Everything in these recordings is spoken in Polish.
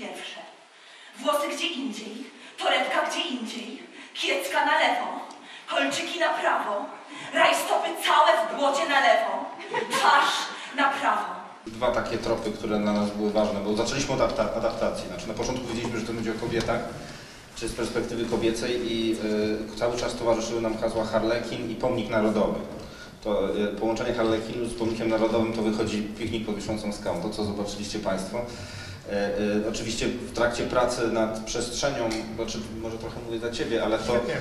pierwsze. Włosy gdzie indziej, torebka gdzie indziej, kiecka na lewo, kolczyki na prawo, rajstopy całe w błocie na lewo, twarz na prawo. Dwa takie tropy, które dla nas były ważne, bo zaczęliśmy od adaptacji. Znaczy na początku wiedzieliśmy, że to będzie o kobietach, czy z perspektywy kobiecej i cały czas towarzyszyły nam hasła Harlekin i Pomnik Narodowy. To połączenie Harlekinu z Pomnikiem Narodowym to wychodzi Piknik pod Wiszącą Skałą, to co zobaczyliście Państwo. Oczywiście w trakcie pracy nad przestrzenią, znaczy może trochę mówię za Ciebie, ale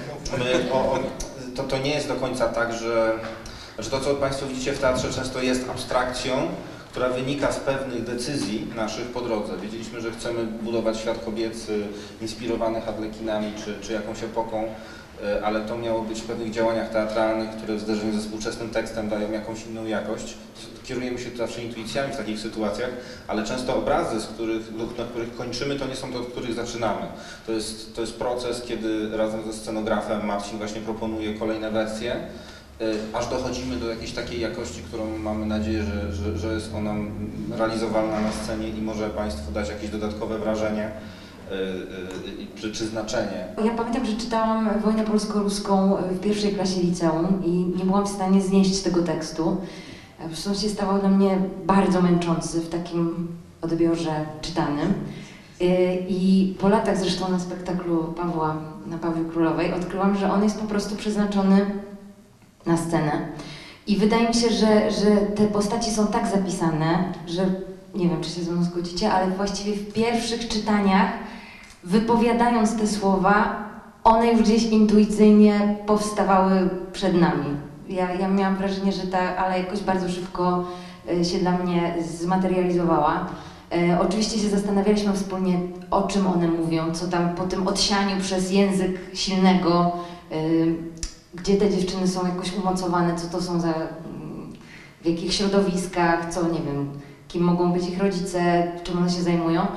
to nie jest do końca tak, że znaczy to co Państwo widzicie w teatrze często jest abstrakcją, która wynika z pewnych decyzji naszych po drodze. Wiedzieliśmy, że chcemy budować świat kobiecy inspirowany Harlekinami czy jakąś epoką, ale to miało być w pewnych działaniach teatralnych, które w zderzeniu ze współczesnym tekstem dają jakąś inną jakość. Kierujemy się zawsze intuicjami w takich sytuacjach, ale często obrazy, na których kończymy, to nie są te, od których zaczynamy. To jest proces, kiedy razem ze scenografem Marcin właśnie proponuje kolejne wersje, aż dochodzimy do jakiejś takiej jakości, którą mamy nadzieję, że jest ona realizowalna na scenie i może Państwu dać jakieś dodatkowe wrażenie czy znaczenie. Ja pamiętam, że czytałam Wojnę polsko-ruską w pierwszej klasie liceum i nie byłam w stanie znieść tego tekstu. Po prostu się stawał dla mnie bardzo męczący w takim odbiorze czytanym. I po latach zresztą na spektaklu Pawła na Pawie Królowej odkryłam, że on jest po prostu przeznaczony na scenę. I wydaje mi się, że te postaci są tak zapisane, że nie wiem, czy się ze mną zgodzicie, ale właściwie w pierwszych czytaniach, wypowiadając te słowa, one już gdzieś intuicyjnie powstawały przed nami. Ja miałam wrażenie, że ta ala jakoś bardzo szybko się dla mnie zmaterializowała. Oczywiście się zastanawialiśmy wspólnie, o czym one mówią, co tam po tym odsianiu przez język silnego, gdzie te dziewczyny są jakoś umocowane, co to są za, w jakich środowiskach, co nie wiem, kim mogą być ich rodzice, czym one się zajmują,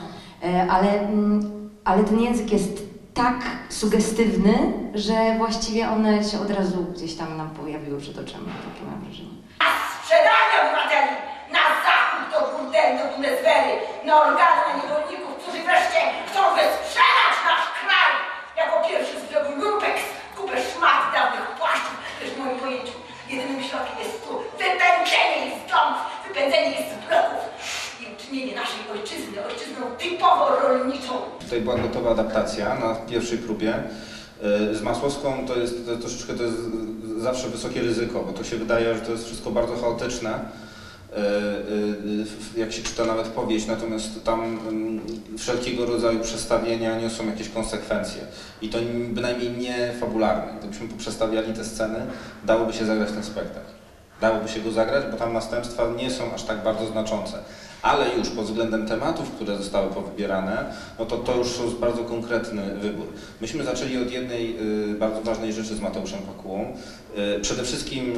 ale ten język jest tak sugestywny, że właściwie one się od razu gdzieś tam nam pojawiły przed oczami, takie mam wrażenie. Na sprzedanie obywateli, na zachód do burdeli, do Bundeswehry, na organy, na niewolników, którzy wreszcie chcą wysprzedać nasz kraj, jako pierwszy zrobił lumpeks, kupę szmat dawnych płaszczów, też w moim pojęciu jedynym środkiem jest tu wypędzenie ich z domów, wypędzenie ich z bloków i uczynienie naszej ojczyzny ojczyzną typowo rolniczą. Tutaj była gotowa adaptacja na pierwszej próbie. Z Masłowską to jest zawsze wysokie ryzyko, bo to się wydaje, że to jest wszystko bardzo chaotyczne, jak się czyta nawet powieść, natomiast tam wszelkiego rodzaju przestawienia niosą jakieś konsekwencje i to bynajmniej nie fabularne. Gdybyśmy poprzestawiali te sceny, dałoby się zagrać ten spektakl. Dałoby się go zagrać, bo tam następstwa nie są aż tak bardzo znaczące. Ale już pod względem tematów, które zostały powybierane, no to już jest bardzo konkretny wybór. Myśmy zaczęli od jednej bardzo ważnej rzeczy z Mateuszem Pakułą. Przede wszystkim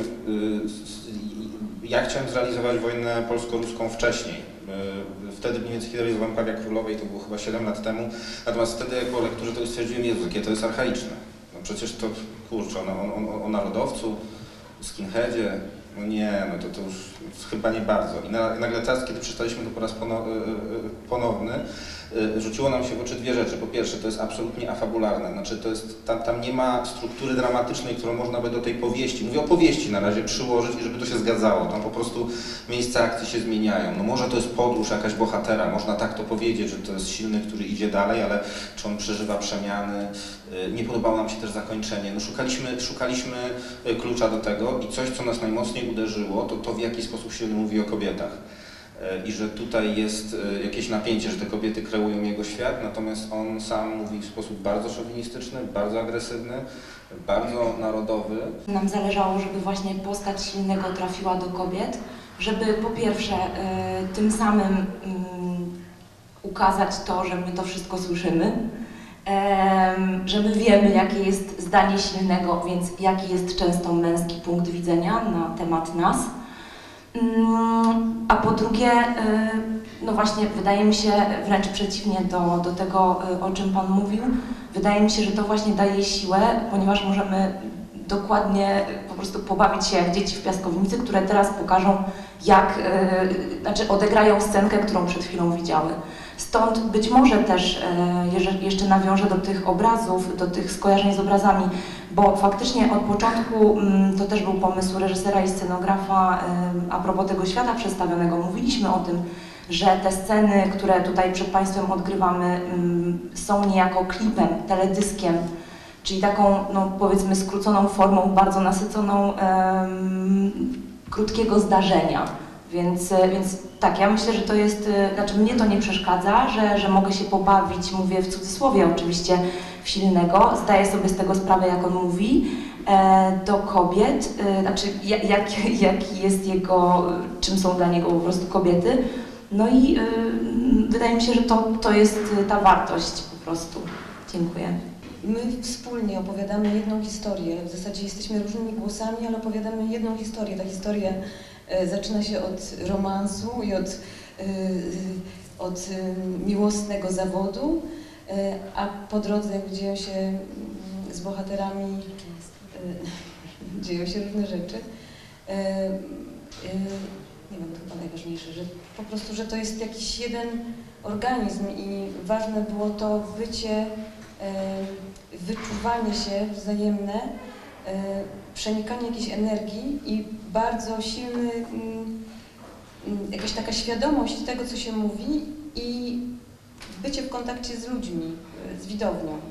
ja chciałem zrealizować wojnę polsko-ruską wcześniej. Wtedy mniej więcej kiedy realizowałem Pawia Królowej, to było chyba 7 lat temu. Natomiast wtedy po lekturze to stwierdziłem, Jezu, jakie to jest archaiczne. No przecież to, kurczę, o narodowcu, skinheadzie, no nie, no to już chyba nie bardzo. I nagle teraz, kiedy przeczytaliśmy to po raz ponowny, rzuciło nam się w oczy dwie rzeczy. Po pierwsze, to jest absolutnie afabularne, znaczy to jest, tam nie ma struktury dramatycznej, którą można by do tej powieści, mówię o powieści na razie, przyłożyć i żeby to się zgadzało. Tam po prostu miejsca akcji się zmieniają. No może to jest podróż jakaś bohatera, można tak to powiedzieć, że to jest silny, który idzie dalej, ale czy on przeżywa przemiany? Nie podobało nam się też zakończenie. No szukaliśmy klucza do tego i coś, co nas najmocniej uderzyło, to w jaki sposób się mówi o kobietach. I że tutaj jest jakieś napięcie, że te kobiety kreują jego świat, natomiast on sam mówi w sposób bardzo szowinistyczny, bardzo agresywny, bardzo narodowy. Nam zależało, żeby właśnie postać silnego trafiła do kobiet, żeby po pierwsze tym samym ukazać to, że my to wszystko słyszymy, że my wiemy, jakie jest zdanie silnego, więc jaki jest często męski punkt widzenia na temat nas. A po drugie, no właśnie, wydaje mi się wręcz przeciwnie do tego, o czym Pan mówił, wydaje mi się, że to właśnie daje siłę, ponieważ możemy dokładnie po prostu pobawić się jak dzieci w piaskownicy, które teraz pokażą, jak, znaczy odegrają scenkę, którą przed chwilą widziały. Stąd być może też jeszcze nawiążę do tych obrazów, do tych skojarzeń z obrazami, bo faktycznie od początku to też był pomysł reżysera i scenografa a propos tego świata przedstawionego. Mówiliśmy o tym, że te sceny, które tutaj przed Państwem odgrywamy, są niejako klipem, teledyskiem, czyli taką, no powiedzmy, skróconą formą, bardzo nasyconą krótkiego zdarzenia. Więc tak, ja myślę, że to jest, znaczy mnie to nie przeszkadza, że mogę się pobawić, mówię w cudzysłowie oczywiście, w Silnego, zdaję sobie z tego sprawę, jak on mówi, do kobiet, znaczy jaki jest jego, czym są dla niego po prostu kobiety. No i wydaje mi się, że to jest ta wartość po prostu. Dziękuję. My wspólnie opowiadamy jedną historię, w zasadzie jesteśmy różnymi głosami, ale opowiadamy jedną historię. Ta historia zaczyna się od romansu i od miłosnego zawodu, a po drodze jakby dzieją się z bohaterami, dzieją się różne rzeczy. Nie wiem, to chyba najważniejsze, że po prostu, że to jest jakiś jeden organizm i ważne było to bycie, wyczuwanie się wzajemne, przenikanie jakiejś energii i bardzo silny, jakaś taka świadomość tego, co się mówi i bycie w kontakcie z ludźmi, z widownią.